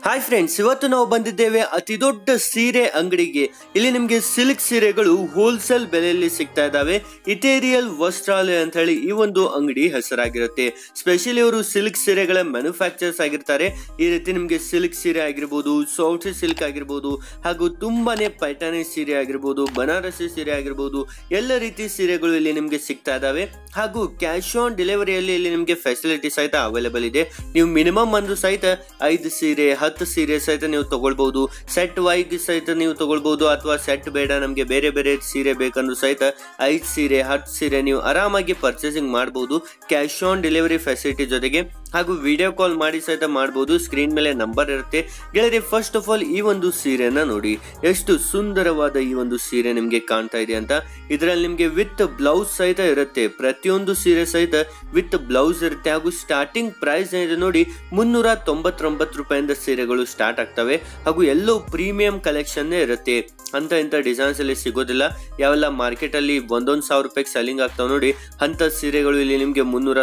Hi friends, ಇವತ್ತು ನಾವು ಬಂದಿದ್ದೇವೆ ಅತಿ ದೊಡ್ಡ ಸೀರೆ ಅಂಗಡಿಗೆ. ಇಲ್ಲಿ ನಿಮಗೆ ಸಿಲ್ಕ್ ಸೀರೆಗಳು ಹೋಲ್ಸೇಲ್ ಬೆಲೆಯಲ್ಲಿ ಸಿಗ್ತಾ ಇದಾವೆ. ಇಥೇರಿಯಲ್ ವಸ್ತ್ರಾಲಯ ಅಂತ ಹೇಳಿ ಈ ಒಂದು ಅಂಗಡಿ ಹೆಸರಾಗಿರುತ್ತೆ. ಸ್ಪೆಷಲಿ ಅವರು ಸಿಲ್ಕ್ ಸೀರೆಗಳ ಮ್ಯಾನುಫ್ಯಾಕ್ಚರ್ಸ್ ಆಗಿರ್ತಾರೆ. ಈ ರೀತಿ ನಿಮಗೆ ಸಿಲ್ಕ್ ಸೀರೆ ಆಗಿರ್ಬೋದು, ಸಾಫ್ಟ್ ಸಿಲ್ಕ್ ಆಗಿರ್ಬೋದು, ಹಾಗೂ ತುಂಬಾನೇ ಪೈಠಾನಿ ಸೀರೆ ಆಗಿರ್ಬೋದು, ಬನಾರಸಿ ಸೀರೆ ಆಗಿರ್ಬೋದು, ಎಲ್ಲ ರೀತಿ ಸೀರೆಗಳು ಇಲ್ಲಿ ನಿಮಗೆ ಸಿಗ್ತಾ ಇದಾವೆ. ಹಾಗೂ ಕ್ಯಾಶ್ ಆನ್ ಡೆಲಿವರಿಯಲ್ಲಿ ಇಲ್ಲಿ ನಿಮಗೆ ಫೆಸಿಲಿಟಿ ಸಹಿತ ಅವೈಲೇಬಲ್ ಇದೆ. ನೀವು ಮಿನಿಮಮ್ ಒಂದು ಸಹಿತ 5 ಸೀರೆ 10 ಸೀರೆ ಸಹಿತ ನೀವು ತಗೊಳ್ಬಹುದು. ಸೆಟ್ ವೈಸ್ ಸಹಿತ ನೀವು ತಗೊಳ್ಬಹುದು, ಅಥವಾ ಸೆಟ್ ಬೇಡ ನಮಗೆ ಬೇರೆ ಬೇರೆ ಸೀರೆ ಬೇಕಂದ್ರೂ ಸಹಿತ 5 ಸೀರೆ 10 ಸೀರೆ ನೀವು ಆರಾಮಾಗಿ ಪರ್ಚೇಸಿಂಗ್ ಮಾಡಬಹುದು ಕ್ಯಾಶ್ ಆನ್ ಡೆಲಿವರಿ ಫೆಸಿಲಿಟಿ ಜೊತೆಗೆ. ಹಾಗೂ ವಿಡಿಯೋ ಕಾಲ್ ಮಾಡಿ ಸಹಿತ ಮಾಡಬಹುದು. ಸ್ಕ್ರೀನ್ ಮೇಲೆ ನಂಬರ್ ಇರುತ್ತೆ. ಗೆಳೆಯರೆ, ಫಸ್ಟ್ ಆಫ್ ಆಲ್ ಈ ಒಂದು ಸೀರೆನ ನೋಡಿ, ಎಷ್ಟು ಸುಂದರವಾದ ಈ ಒಂದು ಸೀರೆ ನಿಮ್ಗೆ ಕಾಣ್ತಾ ಇದೆ ಅಂತ. ಇದರಲ್ಲಿ ನಿಮ್ಗೆ ವಿತ್ ಬ್ಲೌಸ್ ಸಹಿತ ಇರುತ್ತೆ. ಪ್ರತಿಯೊಂದು ಸೀರೆ ಸಹಿತ ವಿತ್ ಬ್ಲೌಸ್ ಇರುತ್ತೆ. ಹಾಗೂ ಸ್ಟಾರ್ಟಿಂಗ್ ಪ್ರೈಸ್ ಏನಿದೆ ನೋಡಿ, 399 ರೂಪಾಯಿಂದ ಸೀರೆಗಳು ಸ್ಟಾರ್ಟ್ ಆಗ್ತವೆ. ಹಾಗೂ ಎಲ್ಲೋ ಪ್ರೀಮಿಯಂ ಕಲೆಕ್ಷನ್ ಇರುತ್ತೆ. ಅಂತ ಇಂಥ ಡಿಸೈನ್ಸ್ ಅಲ್ಲಿ ಸಿಗೋದಿಲ್ಲ. ಯಾವೆಲ್ಲ ಮಾರ್ಕೆಟ್ ಅಲ್ಲಿ 1,000 ರೂಪಾಯಿಗೆ ಸೆಲ್ಲಿಂಗ್ ಆಗ್ತಾವೆ ನೋಡಿ, ಅಂತ ಸೀರೆಗಳು ಇಲ್ಲಿ ನಿಮ್ಗೆ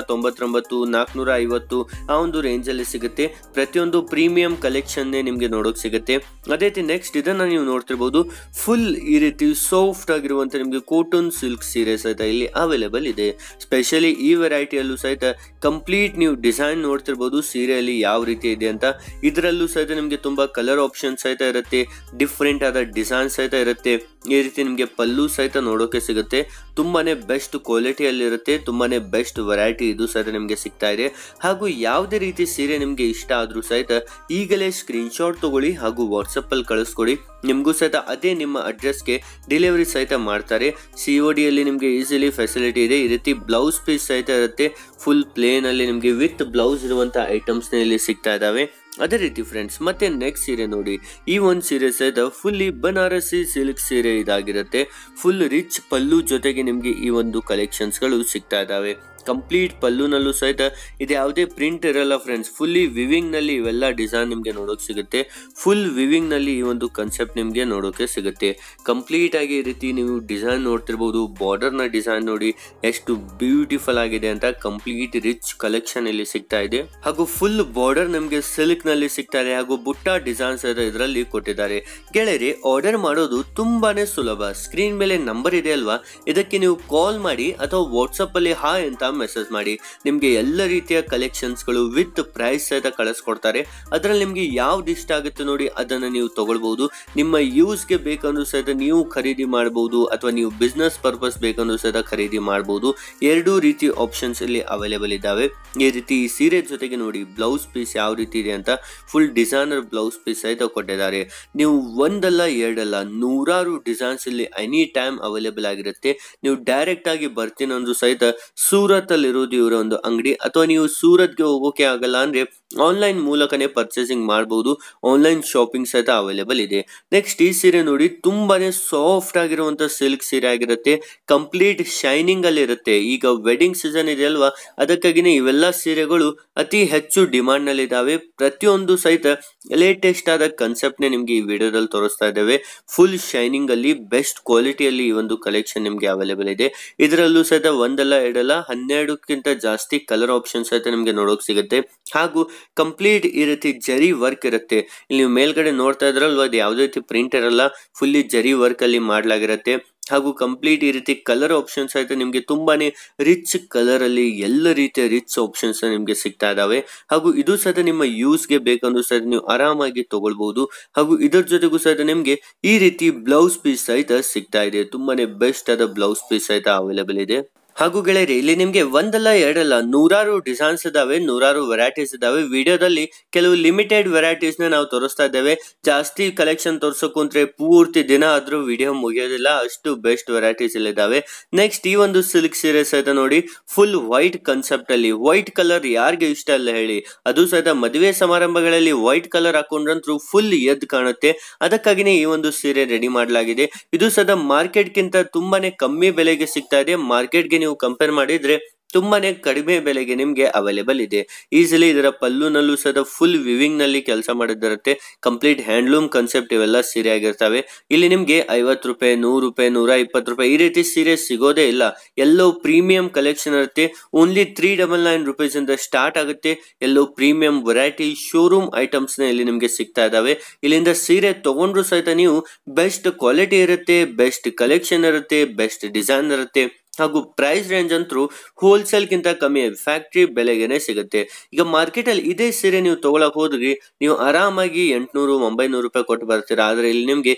399 450 ಆ ಒಂದು ರೇಂಜ್ ಅಲ್ಲಿ ಸಿಗುತ್ತೆ. ಪ್ರತಿಯೊಂದು ಪ್ರೀಮಿಯಂ ಕಲೆಕ್ಷನ್ ನಿಮ್ಗೆ ನೋಡೋಕೆ ಸಿಗುತ್ತೆ. ಅದೇ ರೀತಿ ನೆಕ್ಸ್ಟ್ ಇದನ್ನ ನೀವು ನೋಡ್ತಿರ್ಬೋದು, ಫುಲ್ ಈ ರೀತಿ ಸಾಫ್ಟ್ ಆಗಿರುವಂತ ನಿಮ್ಗೆ ಕಾಟನ್ ಸಿಲ್ಕ್ ಸೀರೆ ಸಹಿತ ಇಲ್ಲಿ ಅವೈಲೇಬಲ್ ಇದೆ. ಸ್ಪೆಷಲಿ ಈ ವೆರೈಟಿಯಲ್ಲೂ ಸಹಿತ ಕಂಪ್ಲೀಟ್ ನೀವು ಡಿಸೈನ್ ನೋಡ್ತಿರ್ಬೋದು ಸೀರೆಯಲ್ಲಿ ಯಾವ ರೀತಿ ಇದೆ ಅಂತ. ಇದರಲ್ಲೂ ಸಹಿತ ನಿಮ್ಗೆ ತುಂಬಾ ಕಲರ್ ಆಪ್ಷನ್ ಸಹಿತ ಇರುತ್ತೆ, ಡಿಫ್ರೆಂಟ್ ಆದ ಡಿಸೈನ್ ಸಹಿತ ಇರುತ್ತೆ. ಈ ರೀತಿ ನಿಮ್ಗೆ ಪಲ್ಲು ಸಹಿತ ನೋಡೋಕೆ ಸಿಗುತ್ತೆ. ತುಂಬಾನೇ ಬೆಸ್ಟ್ ಕ್ವಾಲಿಟಿಯಲ್ಲಿ ಇರುತ್ತೆ. ತುಂಬಾನೇ ಬೆಸ್ಟ್ ವೆರೈಟಿ ಇದು ಸಹಿತ ನಿಮ್ಗೆ ಸಿಗ್ತಾ ಇದೆ. ಹಾಗೂ ಯಾವುದೇ ರೀತಿ ಸೀರೆ ನಿಮ್ಗೆ ಇಷ್ಟ ಆದ್ರೂ ಸಹಿತ ಈಗಲೇ ಸ್ಕ್ರೀನ್ ಶಾಟ್ ತಗೊಳ್ಳಿ ಹಾಗೂ ವಾಟ್ಸಪ್ ಅಲ್ಲಿ ಕಳಿಸ್ಕೊಡಿ. ನಿಮ್ಗೂ ಸಹಿತ ಅದೇ ನಿಮ್ಮ ಅಡ್ರೆಸ್ಗೆ ಡೆಲಿವರಿ ಸಹಿತ ಮಾಡ್ತಾರೆ. COD ಅಲ್ಲಿ ನಿಮ್ಗೆ ಈಸಿಲಿ ಫೆಸಿಲಿಟಿ ಇದೆ. ಈ ರೀತಿ ಬ್ಲೌಸ್ ಪೀಸ್ ಸಹಿತ ಇರುತ್ತೆ. ಫುಲ್ ಪ್ಲೇನ್ ಅಲ್ಲಿ ನಿಮ್ಗೆ ವಿತ್ ಬ್ಲೌಸ್ ಇರುವಂತ ಐಟಮ್ಸ್ ಇಲ್ಲಿ ಸಿಗ್ತಾ ಇದಾವೆ. ಅದೇ ರೀತಿ ಫ್ರೆಂಡ್ಸ್, ಮತ್ತೆ ನೆಕ್ಸ್ಟ್ ಸೀರೆ ನೋಡಿ, ಈ ಒಂದು ಸೀರೆ ಸಹಿತ ಫುಲ್ಲಿ ಬನಾರಸಿ ಸಿಲ್ಕ್ ಸೀರೆ ಇದಾಗಿರುತ್ತೆ. ಫುಲ್ ರಿಚ್ ಪಲ್ಲು ಜೊತೆಗೆ ನಿಮ್ಗೆ ಈ ಒಂದು ಕಲೆಕ್ಷನ್ಸ್ ಗಳು ಸಿಗ್ತಾ ಇದಾವೆ. ಕಂಪ್ಲೀಟ್ ಪಲ್ಲುನಲ್ಲೂ ಸಹಿತ ಇದು ಯಾವುದೇ ಪ್ರಿಂಟ್ ಇರಲ್ಲ ಫ್ರೆಂಡ್ಸ್. ಫುಲ್ಲಿ ವಿವಿಂಗ್ ನಲ್ಲಿ ಇವೆಲ್ಲ ಡಿಸೈನ್ ನಿಮ್ಗೆ ನೋಡೋಕೆ ಸಿಗುತ್ತೆ. ಫುಲ್ ವಿವಿಂಗ್ ನಲ್ಲಿ ಈ ಒಂದು ಕಾನ್ಸೆಪ್ಟ್ ನಿಮ್ಗೆ ನೋಡೋಕೆ ಸಿಗುತ್ತೆ. ಕಂಪ್ಲೀಟ್ ಆಗಿ ಈ ರೀತಿ ನೀವು ಡಿಸೈನ್ ನೋಡ್ತಿರ್ಬೋದು. ಬಾರ್ಡರ್ ನ ಡಿಸೈನ್ ನೋಡಿ ಎಷ್ಟು ಬ್ಯೂಟಿಫುಲ್ ಆಗಿದೆ ಅಂತ. ಕಂಪ್ಲೀಟ್ ರಿಚ್ ಕಲೆಕ್ಷನ್ ಇಲ್ಲಿ ಸಿಗ್ತಾ ಇದೆ. ಹಾಗೂ ಫುಲ್ ಬಾರ್ಡರ್ ನಿಮ್ಗೆ ಸಿಲ್ಕ್ ನಲ್ಲಿ ಸಿಗ್ತಾ ಇದೆ. ಹಾಗೂ ಬುಟ್ಟ ಡಿಸೈನ್ಸ್ ಇದರಲ್ಲಿ ಕೊಟ್ಟಿದ್ದಾರೆ. ಗೆಳೆಯರೆ, ಆರ್ಡರ್ ಮಾಡೋದು ತುಂಬಾನೇ ಸುಲಭ. ಸ್ಕ್ರೀನ್ ಮೇಲೆ ನಂಬರ್ ಇದೆ ಅಲ್ವಾ, ಇದಕ್ಕೆ ನೀವು ಕಾಲ್ ಮಾಡಿ ಅಥವಾ ವಾಟ್ಸಪ್ ಅಲ್ಲಿ ಹಾಯ್ ಅಂತ ಮೆಸೇಜ್ ಮಾಡಿ. ನಿಮ್ಗೆ ಎಲ್ಲ ರೀತಿಯ ಕಲೆಕ್ಷನ್ಸ್ ಗಳು ವಿತ್ ಪ್ರೈಸ್ ಸಹಿತ ಕಳಿಸ್ಕೊಡ್ತಾರೆ. ಅದರಲ್ಲಿ ನಿಮ್ಗೆ ಯಾವ್ದು ಇಷ್ಟ ಆಗುತ್ತೆ ನೋಡಿ, ಅದನ್ನ ನೀವು ತಗೊಳ್ಬಹುದು. ನಿಮ್ಮ ಯೂಸ್ಗೆ ಬೇಕಂದ್ರೂ ಸಹಿತ ನೀವು ಖರೀದಿ ಮಾಡಬಹುದು, ಅಥವಾ ನೀವು ಬಿಸ್ನೆಸ್ ಪರ್ಪಸ್ ಬೇಕಂದ್ರೂ ಸಹಿತ ಖರೀದಿ ಮಾಡಬಹುದು. ಎರಡೂ ರೀತಿ ಆಪ್ಷನ್ಸ್ ಇಲ್ಲಿ ಅವೈಲೇಬಲ್ ಇದಾವೆ. ಈ ರೀತಿ ಈ ಸೀರೆ ಜೊತೆಗೆ ನೋಡಿ ಬ್ಲೌಸ್ ಪೀಸ್ ಯಾವ ರೀತಿ ಇದೆ ಅಂತ. ಫುಲ್ ಡಿಸೈನರ್ ಬ್ಲೌಸ್ ಪೀಸ್ ಸಹಿತ ಕೊಟ್ಟಿದ್ದಾರೆ. ನೀವು ಒಂದಲ್ಲ ಎರಡಲ್ಲ ನೂರಾರು ಡಿಸೈನ್ಸ್ ಇಲ್ಲಿ ಎನಿ ಟೈಮ್ ಅವೈಲೇಬಲ್ ಆಗಿರುತ್ತೆ. ನೀವು ಡೈರೆಕ್ಟ್ ಆಗಿ ಬರ್ತೀನಿ ಅಂದ್ರೂ ಸಹಿತ ಸೂರತ್ ಅಲ್ಲಿ ಇರೋದು ಇವರ ಒಂದು ಅಂಗಡಿ. ಅಥವಾ ನೀವು ಸೂರತ್ಗೆ ಹೋಗೋಕೆ ಆಗಲ್ಲ ಅಂದ್ರೆ ಆನ್ಲೈನ್ ಮೂಲಕನೇ ಪರ್ಚೇಸಿಂಗ್ ಮಾಡಬಹುದು. ಆನ್ಲೈನ್ ಶಾಪಿಂಗ್ ಸಹಿತ ಅವೈಲೇಬಲ್ ಇದೆ. ನೆಕ್ಸ್ಟ್ ಈ ಸೀರೆ ನೋಡಿ, ತುಂಬಾನೇ ಸಾಫ್ಟ್ ಆಗಿರುವಂತ ಸಿಲ್ಕ್ ಸೀರೆ ಆಗಿರುತ್ತೆ. ಕಂಪ್ಲೀಟ್ ಶೈನಿಂಗ್ ಅಲ್ಲಿ ಇರುತ್ತೆ. ಈಗ ವೆಡ್ಡಿಂಗ್ ಸೀಸನ್ ಇದೆ ಅಲ್ವಾ, ಅದಕ್ಕಾಗಿನೇ ಇವೆಲ್ಲ ಸೀರೆಗಳು ಅತಿ ಹೆಚ್ಚು ಡಿಮಾಂಡ್ ನಲ್ಲಿ ಇದಾವೆ. ಪ್ರತಿಯೊಂದು ಸಹಿತ ಲೇಟೆಸ್ಟ್ ಆದ ಕಾನ್ಸೆಪ್ಟ್ ನೇ ನಿಮ್ಗೆ ಈ ವಿಡಿಯೋದಲ್ಲಿ ತೋರಿಸ್ತಾ ಇದ್ದೇವೆ. ಫುಲ್ ಶೈನಿಂಗ್ ಅಲ್ಲಿ ಬೆಸ್ಟ್ ಕ್ವಾಲಿಟಿಯಲ್ಲಿ ಈ ಒಂದು ಕಲೆಕ್ಷನ್ ನಿಮ್ಗೆ ಅವೈಲೇಬಲ್ ಇದೆ. ಇದರಲ್ಲೂ ಸಹಿತ ಒಂದಲ್ಲ ಎರಡಲ್ಲ 12ಕ್ಕಿಂತ ಜಾಸ್ತಿ ಕಲರ್ ಆಪ್ಷನ್ಸ್ ಸಹಿತ ನಿಮ್ಗೆ ನೋಡೋಕೆ ಸಿಗುತ್ತೆ. ಹಾಗೂ ಕಂಪ್ಲೀಟ್ ಈ ರೀತಿ ಜರಿ ವರ್ಕ್ ಇರುತ್ತೆ. ಇಲ್ಲಿ ನೀವು ಮೇಲ್ಗಡೆ ನೋಡ್ತಾ ಇದ್ರಲ್ವಾ, ಅದು ಯಾವುದೇ ರೀತಿ ಪ್ರಿಂಟ್ ಇರಲ್ಲ. ಫುಲ್ಲಿ ಜರಿ ವರ್ಕ್ ಅಲ್ಲಿ ಮಾಡ್ಲಾಗಿರುತ್ತೆ. ಹಾಗೂ ಕಂಪ್ಲೀಟ್ ಈ ರೀತಿ ಕಲರ್ ಆಪ್ಷನ್ಸ್ ಆಯ್ತು ನಿಮ್ಗೆ ತುಂಬಾನೇ ರಿಚ್ ಕಲರ್ ಅಲ್ಲಿ ಎಲ್ಲ ರೀತಿಯ ರಿಚ್ ಆಪ್ಷನ್ಸ್ ನಿಮ್ಗೆ ಸಿಗ್ತಾ ಇದಾವೆ. ಹಾಗೂ ಇದು ಸಹಿತ ನಿಮ್ಮ ಯೂಸ್ಗೆ ಬೇಕಂದ್ರೂ ಸಹಿತ ನೀವು ಆರಾಮಾಗಿ ತಗೊಳ್ಬಹುದು. ಹಾಗೂ ಇದರ ಜೊತೆಗೂ ಸಹಿತ ನಿಮ್ಗೆ ಈ ರೀತಿ ಬ್ಲೌಸ್ ಪೀಸ್ ಸಹಿತ ಸಿಗ್ತಾ ಇದೆ. ತುಂಬಾನೇ ಬೆಸ್ಟ್ ಆದ ಬ್ಲೌಸ್ ಪೀಸ್ ಸಹಿತ ಅವೈಲೇಬಲ್ ಇದೆ. ಹಾಗೂ ಗೆಳೆಯರಿ, ಇಲ್ಲಿ ನಿಮ್ಗೆ ಒಂದಲ್ಲ ಎರಡಲ್ಲ ನೂರಾರು ಡಿಸೈನ್ಸ್ ಇದಾವೆ, ನೂರಾರು ವೆರೈಟೀಸ್ ಇದಾವೆ. ವಿಡಿಯೋದಲ್ಲಿ ಕೆಲವು ಲಿಮಿಟೆಡ್ ವೆರೈಟೀಸ್ ನ ನಾವು ತೋರಿಸ್ತಾ ಇದ್ದೇವೆ. ಜಾಸ್ತಿ ಕಲೆಕ್ಷನ್ ತೋರ್ಸೋಕು ಅಂದ್ರೆ ಪೂರ್ತಿ ದಿನ ಆದ್ರೂ ವಿಡಿಯೋ ಮುಗಿಯೋದಿಲ್ಲ, ಅಷ್ಟು ಬೆಸ್ಟ್ ವೆರೈಟೀಸ್ ಇಲ್ಲಿ ಇದಾವೆ. ನೆಕ್ಸ್ಟ್ ಈ ಒಂದು ಸಿಲ್ಕ್ ಸೀರೆ ಸಹಿತ ನೋಡಿ, ಫುಲ್ ವೈಟ್ ಕಾನ್ಸೆಪ್ಟ್ ಅಲ್ಲಿ. ವೈಟ್ ಕಲರ್ ಯಾರಿಗೆ ಇಷ್ಟ ಅಲ್ಲ ಹೇಳಿ, ಅದು ಸಹಿತ ಮದುವೆ ಸಮಾರಂಭಗಳಲ್ಲಿ ವೈಟ್ ಕಲರ್ ಹಾಕೊಂಡ್ರಂತೂ ಫುಲ್ ಎದ್ದು ಕಾಣುತ್ತೆ. ಅದಕ್ಕಾಗಿನೇ ಈ ಒಂದು ಸೀರೆ ರೆಡಿ ಮಾಡಲಾಗಿದೆ. ಇದು ಸಹಿತ ಮಾರ್ಕೆಟ್ ಗಿಂತ ತುಂಬಾನೇ ಕಮ್ಮಿ ಬೆಲೆಗೆ ಸಿಗ್ತಾ ಇದೆ. ಮಾರ್ಕೆಟ್ಗೆ ನೀವು ಕಂಪೇರ್ ಮಾಡಿದ್ರೆ ತುಂಬಾನೇ ಕಡಿಮೆ ಬೆಲೆಗೆ ನಿಮ್ಗೆ ಅವೈಲೇಬಲ್ ಇದೆ. ಈಸಿಲಿ ಇದರ ಪಲ್ಲುನಲ್ಲೂ ಸಹ ಫುಲ್ ವಿವಿಂಗ್ ನಲ್ಲಿ ಕೆಲಸ ಮಾಡಿದಿರುತ್ತೆ. ಕಂಪ್ಲೀಟ್ ಹ್ಯಾಂಡ್ಲೂಮ್ ಕಾನ್ಸೆಪ್ಟ್ ಇವೆಲ್ಲ ಸೀರೆ ಆಗಿರ್ತವೆ. ಇಲ್ಲಿ ನಿಮ್ಗೆ 50 ರೂಪಾಯಿ, 100 ರೂಪಾಯಿ, 120 ರೂಪಾಯಿ ಈ ರೀತಿ ಸೀರೆ ಸಿಗೋದೇ ಇಲ್ಲ. ಎಲ್ಲೋ ಪ್ರೀಮಿಯಂ ಕಲೆಕ್ಷನ್ ಇರುತ್ತೆ. ಓನ್ಲಿ 399 ರುಪೀಸ್ ಇಂದ ಸ್ಟಾರ್ಟ್ ಆಗುತ್ತೆ. ಎಲ್ಲೋ ಪ್ರೀಮಿಯಂ ವೆರೈಟಿ ಶೋರೂಮ್ ಐಟಮ್ಸ್ ನ ಇಲ್ಲಿ ನಿಮ್ಗೆ ಸಿಗ್ತಾ ಇದಾವೆ. ಇಲ್ಲಿಂದ ಸೀರೆ ತಗೊಂಡ್ರು ಸಹಿತ ನೀವು ಬೆಸ್ಟ್ ಕ್ವಾಲಿಟಿ ಇರುತ್ತೆ, ಬೆಸ್ಟ್ ಕಲೆಕ್ಷನ್ ಇರುತ್ತೆ, ಬೆಸ್ಟ್ ಡಿಸೈನ್ ಇರುತ್ತೆ. ಹಾಗೂ ಪ್ರೈಸ್ ರೇಂಜ್ ಅಂತೂ ಹೋಲ್ಸೇಲ್ ಗಿಂತ ಕಮ್ಮಿ ಫ್ಯಾಕ್ಟ್ರಿ ಬೆಲೆಗೆನೆ ಸಿಗುತ್ತೆ. ಈಗ ಮಾರ್ಕೆಟ್ ಅಲ್ಲಿ ಇದೇ ಸೀರೆ ನೀವು ತಗೊಳಕ್ ಹೋದ್ರಿ ನೀವು ಆರಾಮಾಗಿ 800-900 ರೂಪಾಯಿ ಕೊಟ್ಟು ಬರ್ತೀರಾ. ಆದ್ರೆ ಇಲ್ಲಿ ನಿಮ್ಗೆ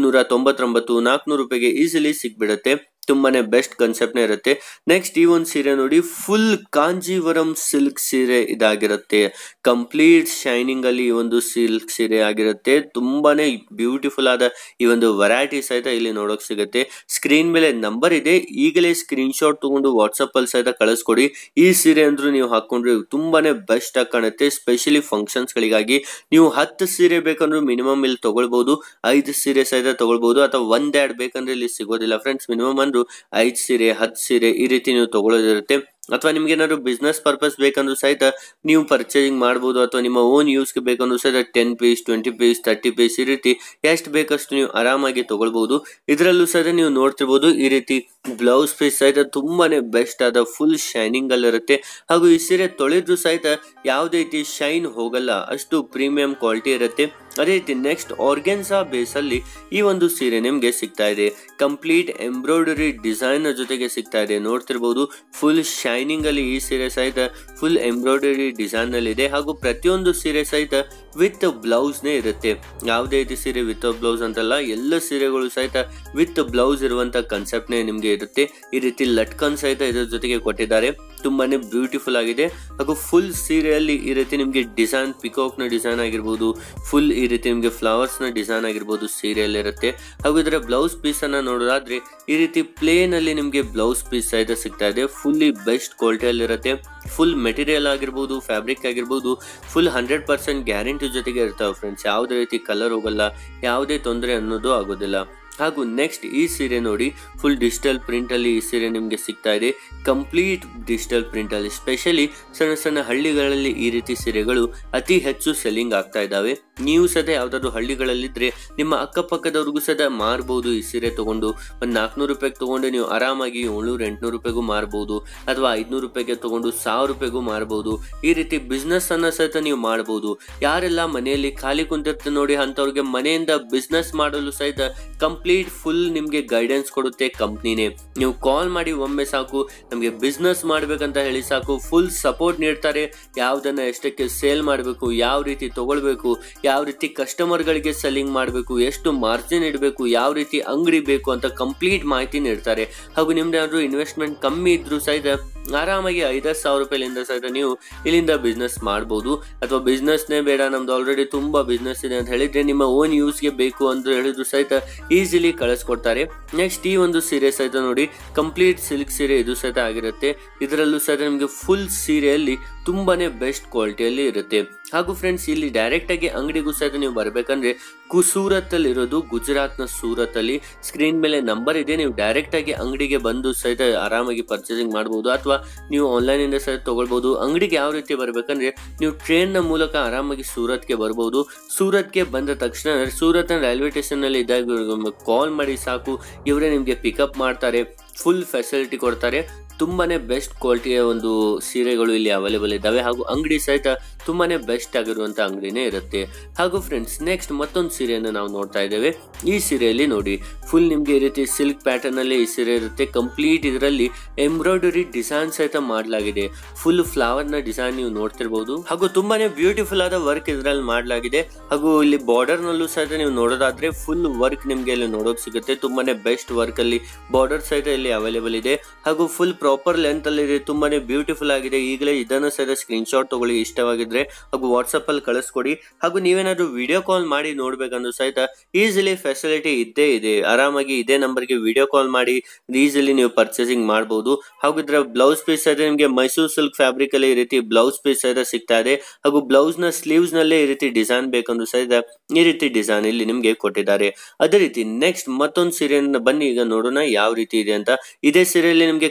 399-400 ರೂಪಾಯಿಗೆ ಈಸಿಲಿ ಸಿಗ್ಬಿಡುತ್ತೆ. ತುಂಬಾನೇ ಬೆಸ್ಟ್ ಕಾನ್ಸೆಪ್ಟ್ ನೇ ಇರುತ್ತೆ. ನೆಕ್ಸ್ಟ್ ಈ ಒಂದು ಸೀರೆ ನೋಡಿ, ಫುಲ್ ಕಾಂಜೀವರಂ ಸಿಲ್ಕ್ ಸೀರೆ ಇದಾಗಿರುತ್ತೆ. ಕಂಪ್ಲೀಟ್ ಶೈನಿಂಗ್ ಅಲ್ಲಿ ಈ ಒಂದು ಸಿಲ್ಕ್ ಸೀರೆ ಆಗಿರುತ್ತೆ. ತುಂಬಾನೇ ಬ್ಯೂಟಿಫುಲ್ ಆದ ಈ ಒಂದು ವೆರೈಟಿ ಸಹಿತ ಇಲ್ಲಿ ನೋಡೋಕ್ ಸಿಗುತ್ತೆ. ಸ್ಕ್ರೀನ್ ಮೇಲೆ ನಂಬರ್ ಇದೆ, ಈಗಲೇ ಸ್ಕ್ರೀನ್ ಶಾಟ್ ತಗೊಂಡು ವಾಟ್ಸ್ಆಪ್ ಅಲ್ಲಿ ಸಹಿತ ಕಳಿಸ್ಕೊಡಿ. ಈ ಸೀರೆ ಅಂದ್ರೂ ನೀವು ಹಾಕೊಂಡ್ರೆ ತುಂಬಾನೇ ಬೆಸ್ಟ್ ಆಗಿ ಕಾಣುತ್ತೆ. ಸ್ಪೆಷಲಿ ಫಂಕ್ಷನ್ಸ್ ಗಳಿಗಾಗಿ ನೀವು 10 ಸೀರೆ ಬೇಕಂದ್ರೂ ಮಿನಿಮಮ್ ಇಲ್ಲಿ ತಗೊಳ್ಬಹುದು. 5 ಸೀರೆ ಸಹಿತ ತಗೊಳ್ಬಹುದು, ಅಥವಾ ಒಂದೆರಡು ಬೇಕಂದ್ರೆ ಇಲ್ಲಿ ಸಿಗೋದಿಲ್ಲ ಫ್ರೆಂಡ್ಸ್. ಮಿನಿಮಮ್ ಅಂದ್ರೂ 5 ಸೀರೆ 10 ಸೀರೆ ಈ ರೀತಿ ನೀವು ತಗೊಳ್ಳೋದಿರುತ್ತೆ. ಅಥವಾ ನಿಮ್ಗೆ ಏನಾದ್ರು ಬಿಸ್ನೆಸ್ ಪರ್ಪಸ್ ಬೇಕಂದ್ರೂ ಸಹಿತ ನೀವು ಪರ್ಚೇಸಿಂಗ್ ಮಾಡಬಹುದು. ಅಥವಾ ನಿಮ್ಮ ಓನ್ ಯೂಸ್ಗೆ ಬೇಕಂದ್ರೂ ಸಹಿತ 10 ಪೀಸ್, 20 ಪೀಸ್, 30 ಪೀಸ್ ಈ ರೀತಿ ಎಷ್ಟು ಬೇಕಷ್ಟು ನೀವು ಆರಾಮಾಗಿ ತಗೊಳ್ಬಹುದು. ಇದರಲ್ಲೂ ಸಹಿತ ನೀವು ನೋಡ್ತಿರ್ಬೋದು ಈ ರೀತಿ ಬ್ಲೌಸ್ ಪೀಸ್ ಸಹಿತ ತುಂಬಾನೇ ಬೆಸ್ಟ್ ಆದ ಫುಲ್ ಶೈನಿಂಗ್ ಅಲ್ಲಿ ಇರುತ್ತೆ. ಹಾಗೂ ಈ ಸೀರೆ ತೊಳೆದ್ರು ಸಹಿತ ಯಾವುದೇ ರೀತಿ ಶೈನ್ ಹೋಗಲ್ಲ, ಅಷ್ಟು ಪ್ರೀಮಿಯಂ ಕ್ವಾಲಿಟಿ ಇರುತ್ತೆ. ಅದೇ ರೀತಿ ನೆಕ್ಸ್ಟ್ ಆರ್ಗೆನ್ಸಾ ಬೇಸ್ ಅಲ್ಲಿ ಈ ಒಂದು ಸೀರೆ ನಿಮ್ಗೆ ಸಿಗ್ತಾ ಇದೆ. ಕಂಪ್ಲೀಟ್ ಎಂಬ್ರಾಯ್ಡರಿ ಡಿಸೈನ್ ಜೊತೆಗೆ ಸಿಗ್ತಾ ಇದೆ. ನೋಡ್ತಿರ್ಬೋದು ಫುಲ್ ಶೈನಿಂಗ್ ಅಲ್ಲಿ ಈ ಸೀರೆ ಸಹಿತ ಫುಲ್ ಎಂಬ್ರಾಯ್ಡರಿ ಡಿಸೈನ್ ಅಲ್ಲಿ ಇದೆ. ಹಾಗೂ ಪ್ರತಿಯೊಂದು ಸೀರೆ ಸಹಿತ ವಿತ್ ಬ್ಲೌಸ್ ನೇ ಇರುತ್ತೆ. ಯಾವುದೇ ರೀತಿ ಸೀರೆ ವಿತ್ ಬ್ಲೌಸ್ ಅಂತಲ್ಲ, ಎಲ್ಲ ಸೀರೆಗಳು ಸಹಿತ ವಿತ್ ಬ್ಲೌಸ್ ಇರುವಂತ ಕಾನ್ಸೆಪ್ಟ್ ನೇ ನಿಮ್ಗೆ ಇರುತ್ತೆ. ಈ ರೀತಿ ಲಟ್ಕನ್ ಸಹಿತ ಇದರ ಜೊತೆಗೆ ಕೊಟ್ಟಿದ್ದಾರೆ. ತುಂಬಾನೇ ಬ್ಯೂಟಿಫುಲ್ ಆಗಿದೆ. ಹಾಗೂ ಫುಲ್ ಸೀರೆಯಲ್ಲಿ ಈ ರೀತಿ ನಿಮ್ಗೆ ಡಿಸೈನ್, ಪಿಕಾಕ್ ನ ಡಿಸೈನ್ ಆಗಿರ್ಬೋದು, ಫುಲ್ ಈ ರೀತಿ ನಿಮ್ಗೆ ಫ್ಲವರ್ಸ್ ನ ಡಿಸೈನ್ ಆಗಿರ್ಬೋದು ಸೀರೆಯಲ್ಲಿ ಇರುತ್ತೆ. ಹಾಗೂ ಇದರ ಬ್ಲೌಸ್ ಪೀಸ್ ಅನ್ನ ನೋಡೋದಾದ್ರೆ ಈ ರೀತಿ ಪ್ಲೇನ್ ಅಲ್ಲಿ ನಿಮ್ಗೆ ಬ್ಲೌಸ್ ಪೀಸ್ ಸಹಿತ ಸಿಗ್ತಾ ಇದೆ. ಫುಲ್ಲಿ ಬೆಸ್ಟ್ ಕ್ವಾಲಿಟಿಯಲ್ಲಿ ಇರುತ್ತೆ. ಫುಲ್ ಮೆಟೀರಿಯಲ್ ಆಗಿರ್ಬೋದು, ಫ್ಯಾಬ್ರಿಕ್ ಆಗಿರ್ಬೋದು, ಫುಲ್ 100% ಗ್ಯಾರಂಟಿ ಜೊತೆಗೆ ಇರ್ತಾವೆ ಫ್ರೆಂಡ್ಸ್. ಯಾವುದೇ ರೀತಿ ಕಲರ್ ಹೋಗಲ್ಲ, ಯಾವುದೇ ತೊಂದರೆ ಅನ್ನೋದು ಆಗೋದಿಲ್ಲ. ಹಾಗೂ ನೆಕ್ಸ್ಟ್ ಈ ಸೀರೆ ನೋಡಿ, ಫುಲ್ ಡಿಜಿಟಲ್ ಪ್ರಿಂಟ್ ಅಲ್ಲಿ ಈ ಸೀರೆ ನಿಮ್ಗೆ ಸಿಗ್ತಾ ಇದೆ. ಕಂಪ್ಲೀಟ್ ಡಿಜಿಟಲ್ ಪ್ರಿಂಟ್ ಅಲ್ಲಿ ಸ್ಪೆಷಲಿ ಸಣ್ಣ ಸಣ್ಣ ಹಳ್ಳಿಗಳಲ್ಲಿ ಈ ರೀತಿ ಸೀರೆಗಳು ಅತಿ ಹೆಚ್ಚು ಸೆಲ್ಲಿಂಗ್ ಆಗ್ತಾ ಇದಾವೆ. ನೀವು ಸದ ಯಾವ್ದಾದ್ರು ಹಳ್ಳಿಗಳಲ್ಲಿದ್ರೆ ನಿಮ್ಮ ಅಕ್ಕಪಕ್ಕದವ್ರಿಗೂ ಸದ ಮಾರಬಹುದು. ಈ ಸೀರೆ ತಗೊಂಡು ಒಂದು 400 ರೂಪಾಯಿಗೆ ತಗೊಂಡು ನೀವು ಆರಾಮಾಗಿ 700-800 ರೂಪಾಯಿಗೂ ಮಾರಬಹುದು. ಅಥವಾ 500 ರೂಪಾಯಿಗೆ ತಗೊಂಡು 1000 ರೂಪಾಯಿಗೂ ಮಾರಬಹುದು. ಈ ರೀತಿ ಬಿಸ್ನೆಸ್ ಅನ್ನ ಸಹಿತ ನೀವು ಮಾಡಬಹುದು. ಯಾರೆಲ್ಲ ಮನೆಯಲ್ಲಿ ಖಾಲಿ ಕುಂತಿರ್ತಾರೆ ನೋಡಿ, ಅಂತವ್ರಿಗೆ ಮನೆಯಿಂದ ಬಿಸ್ನೆಸ್ ಮಾಡಲು ಸಹಿತ ಕಂಪ್ಲೀಟ್ ಫುಲ್ ನಿಮ್ಗೆ ಗೈಡೆನ್ಸ್ ಕೊಡುತ್ತೆ ಕಂಪ್ನಿನೇ. ನೀವು ಕಾಲ್ ಮಾಡಿ ಒಮ್ಮೆ ಸಾಕು, ನಮ್ಗೆ ಬಿಸ್ನೆಸ್ ಮಾಡ್ಬೇಕಂತ ಹೇಳಿ ಸಾಕು, ಫುಲ್ ಸಪೋರ್ಟ್ ನೀಡ್ತಾರೆ. ಯಾವ್ದನ್ನ ಎಷ್ಟಕ್ಕೆ ಸೇಲ್ ಮಾಡಬೇಕು, ಯಾವ ರೀತಿ ತಗೊಳ್ಬೇಕು, ಯಾವ ರೀತಿ ಕಸ್ಟಮರ್ ಗಳಿಗೆ ಸೆಲ್ಲಿಂಗ್ ಮಾಡಬೇಕು, ಎಷ್ಟು ಮಾರ್ಜಿನ್ ಇಡಬೇಕು, ಯಾವ ರೀತಿ ಅಂಗಡಿ ಬೇಕು ಅಂತ ಕಂಪ್ಲೀಟ್ ಮಾಹಿತಿ ನೀಡ್ತಾರೆ. ಹಾಗೂ ನಿಮ್ದು ಏನಾದ್ರು ಇನ್ವೆಸ್ಟ್ಮೆಂಟ್ ಕಮ್ಮಿ ಇದ್ರು ಸಹಿತ ಆರಾಮಾಗಿ 5,000 ರೂಪಾಯಿಲಿಂದ ಸಹಿತ ನೀವು ಇಲ್ಲಿಂದ ಬಿಸ್ನೆಸ್ ಮಾಡಬಹುದು. ಅಥವಾ ಬಿಸ್ನೆಸ್ನೇ ಬೇಡ, ನಮ್ದು ಆಲ್ರೆಡಿ ತುಂಬಾ ಬಿಸ್ನೆಸ್ ಇದೆ ಅಂತ ಹೇಳಿದ್ರೆ ನಿಮ್ಮ ಓನ್ ಯೂಸ್ಗೆ ಬೇಕು ಅಂತ ಹೇಳಿದ್ರು ಸಹಿತ ಈಸಿಲಿ ಕಳಿಸ್ಕೊಡ್ತಾರೆ. ನೆಕ್ಸ್ಟ್ ಈ ಒಂದು ಸೀರೆ ಸಹಿತ ನೋಡಿ, ಕಂಪ್ಲೀಟ್ ಸಿಲ್ಕ್ ಸೀರೆ ಇದು ಸಹಿತ ಆಗಿರುತ್ತೆ. ಇದರಲ್ಲೂ ಸಹಿತ ನಿಮಗೆ ಫುಲ್ ಸೀರೆಯಲ್ಲಿ ತುಂಬಾನೇ ಬೆಸ್ಟ್ ಕ್ವಾಲಿಟಿಯಲ್ಲಿ ಇರುತ್ತೆ. ಹಾಗೂ ಫ್ರೆಂಡ್ಸ್ ಇಲ್ಲಿ ಡೈರೆಕ್ಟ್ ಆಗಿ ಅಂಗಡಿಗೂ ಸಹಿತ ನೀವು ಬರ್ಬೇಕಂದ್ರೆ ಸೂರತ್ ಅಲ್ಲಿ ಇರೋದು, ಗುಜರಾತ್ ನ ಸೂರತ್ ಅಲ್ಲಿ ಸ್ಕ್ರೀನ್ ಮೇಲೆ ನಂಬರ್ ಇದೆ. ನೀವು ಡೈರೆಕ್ಟ್ ಆಗಿ ಅಂಗಡಿಗೆ ಬಂದು ಸಹಿತ ಆರಾಮಾಗಿ ಪರ್ಚೇಸಿಂಗ್ ಮಾಡಬಹುದು. ಅಥವಾ ನೀವು ಆನ್ಲೈನ್ ಇಂದ ಸಹಿತ ತಗೊಳ್ಬಹುದು. ಅಂಗಡಿಗೆ ಯಾವ ರೀತಿ ಬರ್ಬೇಕಂದ್ರೆ ನೀವು ಟ್ರೈನ್ ನ ಮೂಲಕ ಆರಾಮಾಗಿ ಸೂರತ್ಗೆ ಬರಬಹುದು. ಸೂರತ್ಗೆ ಬಂದ ತಕ್ಷಣ ಸೂರತ್ ರೈಲ್ವೆ ಸ್ಟೇಷನ್ ನಲ್ಲಿ ಇದ್ದಾಗ ಕಾಲ್ ಮಾಡಿ ಸಾಕು, ಇವರೇ ನಿಮ್ಗೆ ಪಿಕಪ್ ಮಾಡ್ತಾರೆ. ಫುಲ್ ಫೆಸಿಲಿಟಿ ಕೊಡ್ತಾರೆ. ತುಂಬಾನೇ ಬೆಸ್ಟ್ ಕ್ವಾಲಿಟಿಯ ಒಂದು ಸೀರೆಗಳು ಇಲ್ಲಿ ಅವೈಲೇಬಲ್ ಇದ್ದಾವೆ. ಹಾಗೂ ಅಂಗಡಿ ಸಹಿತ ತುಂಬಾನೇ ಬೆಸ್ಟ್ ಆಗಿರುವಂತ ಅಂಗಡಿನೇ ಇರುತ್ತೆ. ಹಾಗೂ ಫ್ರೆಂಡ್ಸ್ ನೆಕ್ಸ್ಟ್ ಮತ್ತೊಂದು ಸೀರೆಯನ್ನು ನಾವು ನೋಡ್ತಾ ಇದ್ದೇವೆ. ಈ ಸೀರೆಯಲ್ಲಿ ನೋಡಿ ಫುಲ್ ನಿಮ್ಗೆ ಈ ರೀತಿ ಸಿಲ್ಕ್ ಪ್ಯಾಟರ್ನ್ ಅಲ್ಲಿ ಈ ಸೀರೆ ಇರುತ್ತೆ. ಕಂಪ್ಲೀಟ್ ಇದರಲ್ಲಿ ಎಂಬ್ರಾಯ್ಡರಿ ಡಿಸೈನ್ ಸಹಿತ ಮಾಡಲಾಗಿದೆ. ಫುಲ್ ಫ್ಲವರ್ ನ ಡಿಸೈನ್ ನೀವು ನೋಡ್ತಿರ್ಬಹುದು. ಹಾಗೂ ತುಂಬಾನೇ ಬ್ಯೂಟಿಫುಲ್ ಆದ ವರ್ಕ್ ಇದರಲ್ಲಿ ಮಾಡಲಾಗಿದೆ. ಹಾಗೂ ಇಲ್ಲಿ ಬಾರ್ಡರ್ ನಲ್ಲೂ ಸಹಿತ ನೀವು ನೋಡೋದಾದ್ರೆ ಫುಲ್ ವರ್ಕ್ ನಿಮ್ಗೆ ಇಲ್ಲಿ ನೋಡೋಕ್ ಸಿಗುತ್ತೆ. ತುಂಬಾನೇ ಬೆಸ್ಟ್ ವರ್ಕ್ ಅಲ್ಲಿ ಬಾರ್ಡರ್ ಸಹಿತ ಇಲ್ಲಿ ಅವೈಲೇಬಲ್ ಇದೆ. ಹಾಗೂ ಫುಲ್ ಪ್ರಾಪರ್ ಲೆಂತ್ ಅಲ್ಲಿ ಇದೆ. ತುಂಬಾನೇ ಬ್ಯೂಟಿಫುಲ್ ಆಗಿದೆ. ಈಗಲೇ ಇದನ್ನು ಸಹಿತ ಸ್ಕ್ರೀನ್ ಶಾಟ್ ತಗೊಳ್ಳಿ ಇಷ್ಟವಾಗಿದ್ರೆ, ಹಾಗೂ ವಾಟ್ಸ್ಆಪ್ ಅಲ್ಲಿ ಕಳಿಸ್ಕೊಡಿ. ಹಾಗೂ ನೀವೇನಾದ್ರು ವಿಡಿಯೋ ಕಾಲ್ ಮಾಡಿ ನೋಡ್ಬೇಕಂದ್ರೂ ಸಹಿತ ಈಸಿಲಿ ಫೆಸಿಲಿಟಿ ಇದ್ದೇ ಇದೆ. ಆರಾಮಾಗಿ ಇದೇ ನಂಬರ್ಗೆ ವಿಡಿಯೋ ಕಾಲ್ ಮಾಡಿ ಈಸಿಲಿ ನೀವು ಪರ್ಚೇಸಿಂಗ್ ಮಾಡಬಹುದು. ಹಾಗೂ ಇದರ ಬ್ಲೌಸ್ ಪೀಸ್ ಸಹಿತ ನಿಮಗೆ ಮೈಸೂರು ಸಿಲ್ಕ್ ಫ್ಯಾಬ್ರಿಕ್ ಅಲ್ಲಿ ಈ ರೀತಿ ಬ್ಲೌಸ್ ಪೀಸ್ ಸಹಿತ ಸಿಗ್ತಾ ಇದೆ. ಹಾಗೂ ಬ್ಲೌಸ್ ನ ಸ್ಲೀವ್ಸ್ ನಲ್ಲೇ ಈ ರೀತಿ ಡಿಸೈನ್ ಬೇಕಂದ್ರೂ ಸಹಿತ ಈ ರೀತಿ ಡಿಸೈನ್ ಇಲ್ಲಿ ನಿಮ್ಗೆ ಕೊಟ್ಟಿದ್ದಾರೆ. ಅದೇ ರೀತಿ ನೆಕ್ಸ್ಟ್ ಮತ್ತೊಂದು ಸೀರೆಯನ್ನು ಬನ್ನಿ ಈಗ ನೋಡೋಣ ಯಾವ ರೀತಿ ಇದೆ ಅಂತ. ಇದೇ ಸೀರೆಯಲ್ಲಿ ನಿಮ್ಗೆ ಕಲರ್ಸ್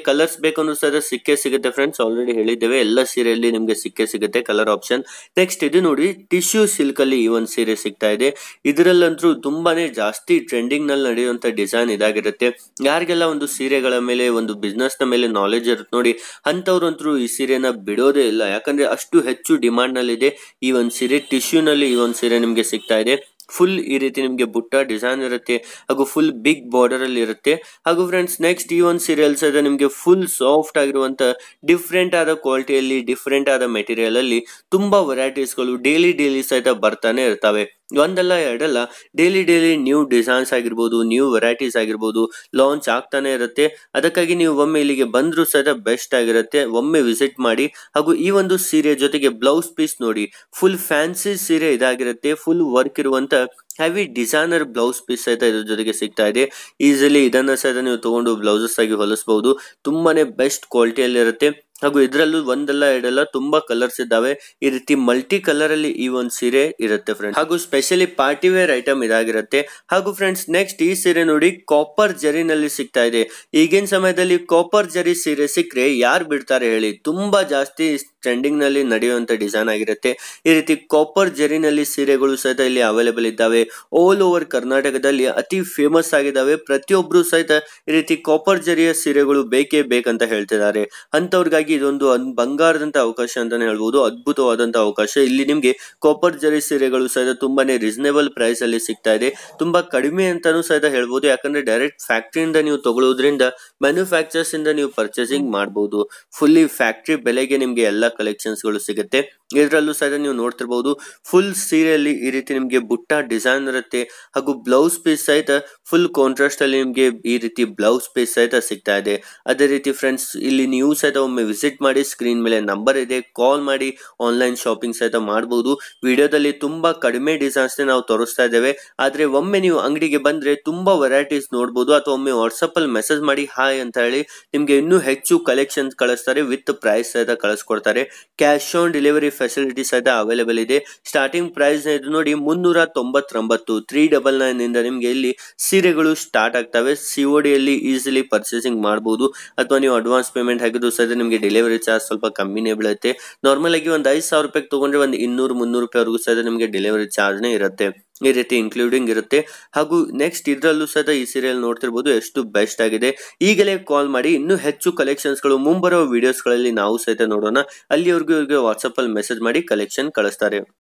ಬೇಕಂದ್ರೂ ಸಹ ಸಿಕ್ಕೇ ಸಿಗುತ್ತೆ ಫ್ರೆಂಡ್ಸ್. ಆಲ್ರೆಡಿ ಹೇಳಿದ್ದೇವೆ ಎಲ್ಲ ಸೀರೆಯಲ್ಲಿ ನಿಮ್ಗೆ ಸಿಕ್ಕೇ ಸಿಗುತ್ತೆ ಕಲರ್ ಆಪ್ಷನ್. ನೆಕ್ಸ್ಟ್ ಇದು ನೋಡಿ, ಟಿಶ್ಯೂ ಸಿಲ್ಕ್ ಅಲ್ಲಿ ಈ ಒಂದು ಸೀರೆ ಸಿಗ್ತಾ ಇದೆ. ಇದರಲ್ಲಂತೂ ತುಂಬಾನೇ ಜಾಸ್ತಿ ಟ್ರೆಂಡಿಂಗ್ ನಲ್ಲಿ ನಡೆಯುವಂತ ಡಿಸೈನ್ ಇದಾಗಿರುತ್ತೆ. ಯಾರಿಗೆಲ್ಲ ಒಂದು ಸೀರೆಗಳ ಮೇಲೆ ಒಂದು ಬಿಸ್ನೆಸ್ ನ ಮೇಲೆ ನಾಲೆಜ್ ಇರುತ್ತೆ ನೋಡಿ, ಅಂತವ್ರಂತೂ ಈ ಸೀರೆನ ಬಿಡೋದೇ ಇಲ್ಲ. ಯಾಕಂದ್ರೆ ಅಷ್ಟು ಹೆಚ್ಚು ಡಿಮಾಂಡ್ ನಲ್ಲಿ ಇದೆ ಈ ಒಂದು ಸೀರೆ. ಟಿಶ್ಯೂ ನಲ್ಲಿ ಈ ಒಂದು ಸೀರೆ ನಿಮ್ಗೆ ಸಿಗ್ತಾ ಇದೆ. ಫುಲ್ ಈ ರೀತಿ ನಿಮ್ಗೆ ಬುಟ್ಟ ಡಿಸೈನ್ ಇರುತ್ತೆ ಹಾಗೂ ಫುಲ್ ಬಿಗ್ ಬಾರ್ಡರ್ ಅಲ್ಲಿ ಇರುತ್ತೆ. ಹಾಗೂ ಫ್ರೆಂಡ್ಸ್ ನೆಕ್ಸ್ಟ್ ಈ ಒಂದು ಸೀರಿಯಲ್ಸ್ ಇದೆ ನಿಮ್ಗೆ ಫುಲ್ ಸಾಫ್ಟ್ ಆಗಿರುವಂತ ಡಿಫ್ರೆಂಟ್ ಆದ ಕ್ವಾಲಿಟಿಯಲ್ಲಿ ಡಿಫ್ರೆಂಟ್ ಆದ ಮೆಟೀರಿಯಲ್ ಅಲ್ಲಿ ತುಂಬಾ ವೆರೈಟೀಸ್ ಗಳು ಡೈಲಿ ಸಹಿತ ಬರ್ತಾನೆ ಇರ್ತವೆ. ಒಂದಲ್ಲ ಎರಡಲ್ಲ, ಡೈಲಿ ನ್ಯೂ ಡಿಸೈನ್ಸ್ ಆಗಿರ್ಬೋದು, ನ್ಯೂ ವೆರೈಟೀಸ್ ಆಗಿರ್ಬೋದು ಲಾಂಚ್ ಆಗ್ತಾನೆ ಇರುತ್ತೆ. ಅದಕ್ಕಾಗಿ ನೀವು ಒಮ್ಮೆ ಇಲ್ಲಿಗೆ ಬಂದ್ರು ಸಹಿತ ಬೆಸ್ಟ್ ಆಗಿರುತ್ತೆ, ಒಮ್ಮೆ ವಿಸಿಟ್ ಮಾಡಿ. ಹಾಗೂ ಈ ಒಂದು ಸೀರೆ ಜೊತೆಗೆ ಬ್ಲೌಸ್ ಪೀಸ್ ನೋಡಿ, ಫುಲ್ ಫ್ಯಾನ್ಸಿ ಸೀರೆ ಇದಾಗಿರುತ್ತೆ. ಫುಲ್ ವರ್ಕ್ ಇರುವಂತ ಹೆವಿ ಡಿಸೈನರ್ ಬ್ಲೌಸ್ ಪೀಸ್ ಸಹಿತ ಇದ್ರ ಜೊತೆಗೆ ಸಿಗ್ತಾ ಇದೆ. ಈಸಿಲಿ ಇದನ್ನ ಸಹಿತ ನೀವು ತಗೊಂಡು ಬ್ಲೌಸಸ್ ಆಗಿ ಹೊಲಿಸಬಹುದು. ತುಂಬಾನೇ ಬೆಸ್ಟ್ ಕ್ವಾಲಿಟಿಯಲ್ಲಿ ಇರುತ್ತೆ. ಹಾಗೂ ಇದರಲ್ಲೂ ಒಂದಲ್ಲ ಎರಡಲ್ಲ ತುಂಬಾ ಕಲರ್ಸ್ ಇದ್ದಾವೆ. ಈ ರೀತಿ ಮಲ್ಟಿ ಕಲರ್ ಅಲ್ಲಿ ಈ ಒಂದು ಸೀರೆ ಇರುತ್ತೆ ಫ್ರೆಂಡ್ಸ್. ಹಾಗೂ ಸ್ಪೆಷಲಿ ಪಾರ್ಟಿ ವೇರ್ ಐಟಮ್ ಇದಾಗಿರುತ್ತೆ. ಹಾಗೂ ಫ್ರೆಂಡ್ಸ್ ನೆಕ್ಸ್ಟ್ ಈ ಸೀರೆ ನೋಡಿ, ಕಾಪರ್ ಜರಿನಲ್ಲಿ ಸಿಗ್ತಾ ಇದೆ. ಈಗಿನ ಸಮಯದಲ್ಲಿ ಕಾಪರ್ ಜರಿ ಸೀರೆ ಸಿಕ್ಕರೆ ಯಾರು ಬಿಡ್ತಾರೆ ಹೇಳಿ, ತುಂಬಾ ಜಾಸ್ತಿ ಟ್ರೆಂಡಿಂಗ್ ನಲ್ಲಿ ನಡೆಯುವಂತ ಡಿಸೈನ್ ಆಗಿರುತ್ತೆ. ಈ ರೀತಿ ಕಾಪರ್ ಜರಿನಲ್ಲಿ ಸೀರೆಗಳು ಸಹಿತ ಇಲ್ಲಿ ಅವೈಲೇಬಲ್ ಇದ್ದಾವೆ. ಆಲ್ ಓವರ್ ಕರ್ನಾಟಕದಲ್ಲಿ ಅತಿ ಫೇಮಸ್ ಆಗಿದ್ದಾವೆ. ಪ್ರತಿಯೊಬ್ರು ಸಹಿತ ಈ ರೀತಿ ಕಾಪರ್ ಜರಿಯ ಸೀರೆಗಳು ಬೇಕೇ ಬೇಕಂತ ಹೇಳ್ತಿದ್ದಾರೆ. ಅಂತವ್ರಿಗಾಗಿ ಇದೊಂದು ಬಂಗಾರದಂತ ಅವಕಾಶ ಅಂತಾನೆ ಹೇಳ್ಬೋದು, ಅದ್ಭುತವಾದಂತ ಅವಕಾಶ. ಇಲ್ಲಿ ನಿಮ್ಗೆ ಕಾಪರ್ ಜರಿ ಸೀರೆಗಳು ಸಹಿತ ತುಂಬಾನೇ ರೀಸನೇಬಲ್ ಪ್ರೈಸ್ ಅಲ್ಲಿ ಸಿಗ್ತಾ ಇದೆ. ತುಂಬಾ ಕಡಿಮೆ ಅಂತಾನೂ ಸಹಿತ ಹೇಳ್ಬೋದು. ಯಾಕಂದ್ರೆ ಡೈರೆಕ್ಟ್ ಫ್ಯಾಕ್ಟರಿಯಿಂದ ನೀವು ತಗೊಳ್ಳೋದ್ರಿಂದ ಮ್ಯಾನುಫ್ಯಾಕ್ಚರ್ಸ್ ಇಂದ ನೀವು ಪರ್ಚೇಸಿಂಗ್ ಮಾಡಬಹುದು. ಫುಲ್ಲಿ ಫ್ಯಾಕ್ಟರಿ ಬೆಲೆಗೆ ನಿಮ್ಗೆ ಎಲ್ಲ ಕಲೆಕ್ಷನ್ಸ್ ಗಳು ಸಿಗುತ್ತೆ. ಇದರಲ್ಲೂ ಸಹಿತ ನೀವು ನೋಡ್ತಿರ್ಬಹುದು, ಫುಲ್ ಸೀರೆಯಲ್ಲಿ ಈ ರೀತಿ ನಿಮ್ಗೆ ಬುಟ್ಟ ಡಿಸೈನ್ ಇರುತ್ತೆ. ಹಾಗೂ ಬ್ಲೌಸ್ ಪೀಸ್ ಸಹಿತ ಫುಲ್ ಕಾಂಟ್ರಾಸ್ಟ್ ಅಲ್ಲಿ ನಿಮ್ಗೆ ಈ ರೀತಿ ಬ್ಲೌಸ್ ಪೀಸ್ ಸಹಿತ ಸಿಗ್ತಾ ಇದೆ. ಅದೇ ರೀತಿ ಫ್ರೆಂಡ್ಸ್ ಇಲ್ಲಿ ನೀವು ಸಹಿತ ಒಮ್ಮೆ ವಿಸಿಟ್ ಮಾಡಿ, ಸ್ಕ್ರೀನ್ ಮೇಲೆ ನಂಬರ್ ಇದೆ, ಕಾಲ್ ಮಾಡಿ ಆನ್ಲೈನ್ ಶಾಪಿಂಗ್ ಸಹಿತ ಮಾಡಬಹುದು. ವಿಡಿಯೋದಲ್ಲಿ ತುಂಬಾ ಕಡಿಮೆ ಡಿಸೈನ್ಸ್ ನಾವು ತೋರಿಸ್ತಾ ಇದ್ದೇವೆ. ಆದ್ರೆ ಒಮ್ಮೆ ನೀವು ಅಂಗಡಿಗೆ ಬಂದ್ರೆ ತುಂಬಾ ವೆರೈಟೀಸ್ ನೋಡಬಹುದು. ಅಥವಾ ಒಮ್ಮೆ ವಾಟ್ಸ್ಆಪ್ ಅಲ್ಲಿ ಮೆಸೇಜ್ ಮಾಡಿ ಹಾಯ್ ಅಂತ ಹೇಳಿ ನಿಮ್ಗೆ ಇನ್ನೂ ಹೆಚ್ಚು ಕಲೆಕ್ಷನ್ಸ್ ಕಳಿಸ್ತಾರೆ. ವಿತ್ ಪ್ರೈಸ್ ಸಹಿತ ಕಳಿಸ್ಕೊಡ್ತಾರೆ. ಕ್ಯಾಶ್ ಆನ್ ಡೆಲಿವರಿ ಫೆಸಿಲಿಟಿ ಸಹಿತ ಅವೈಲೇಬಲ್ ಇದೆ. ಸ್ಟಾರ್ಟಿಂಗ್ ಪ್ರೈಸ್ ಇದು ನೋಡಿ 399, 399 ಇಂದ ನಿಮ್ಗೆ ಇಲ್ಲಿ ಸೀರೆಗಳು ಸ್ಟಾರ್ಟ್ ಆಗ್ತವೆ. COD ಅಲ್ಲಿ ಈಸಿಲಿ ಪರ್ಚೇಸಿಂಗ್ ಮಾಡಬಹುದು. ಅಥವಾ ನೀವು ಅಡ್ವಾನ್ಸ್ ಪೇಮೆಂಟ್ ಹಾಕಿದ್ರು ಸಹಿತ ನಿಮ್ಗೆ ಡೆಲಿವರಿ ಚಾರ್ಜ್ ಸ್ವಲ್ಪ ಕಮ್ಮಿನೇ ಬೀಳುತ್ತೆ. ನಾರ್ಮಲ್ ಆಗಿ ಒಂದು 5,000 ರೂಪಾಯಿ ತಗೊಂಡ್ರೆ ಒಂದು 200-300 ರೂಪಾಯಿವರೆಗೂ ಸಹಿತ ನಿಮ್ಗೆ ಡೆಲಿವರಿ ಚಾರ್ಜ್ನೇ ಇರುತ್ತೆ. ಈ ರೀತಿ ಇನ್ಕ್ಲೂಡಿಂಗ್ ಇರುತ್ತೆ. ಹಾಗೂ ನೆಕ್ಸ್ಟ್ ಇದರಲ್ಲೂ ಸಹಿತ ಈ ಸೀರಿಯಲ್ ನೋಡ್ತಿರ್ಬೋದು ಎಷ್ಟು ಬೆಸ್ಟ್ ಆಗಿದೆ. ಈಗಲೇ ಕಾಲ್ ಮಾಡಿ, ಇನ್ನೂ ಹೆಚ್ಚು ಕಲೆಕ್ಷನ್ಸ್ ಗಳು ಮುಂಬರುವ ವಿಡಿಯೋಸ್ ಗಳಲ್ಲಿ ನಾವು ಸಹಿತ ನೋಡೋಣ. ಅಲ್ಲಿವರೆಗೂ ಇವ್ರಿಗೆ ವಾಟ್ಸ್ಆಪ್ ಅಲ್ಲಿ ಮೆಸೇಜ್ ಮಾಡಿ ಕಲೆಕ್ಷನ್ ಕಳಿಸ್ತಾರೆ.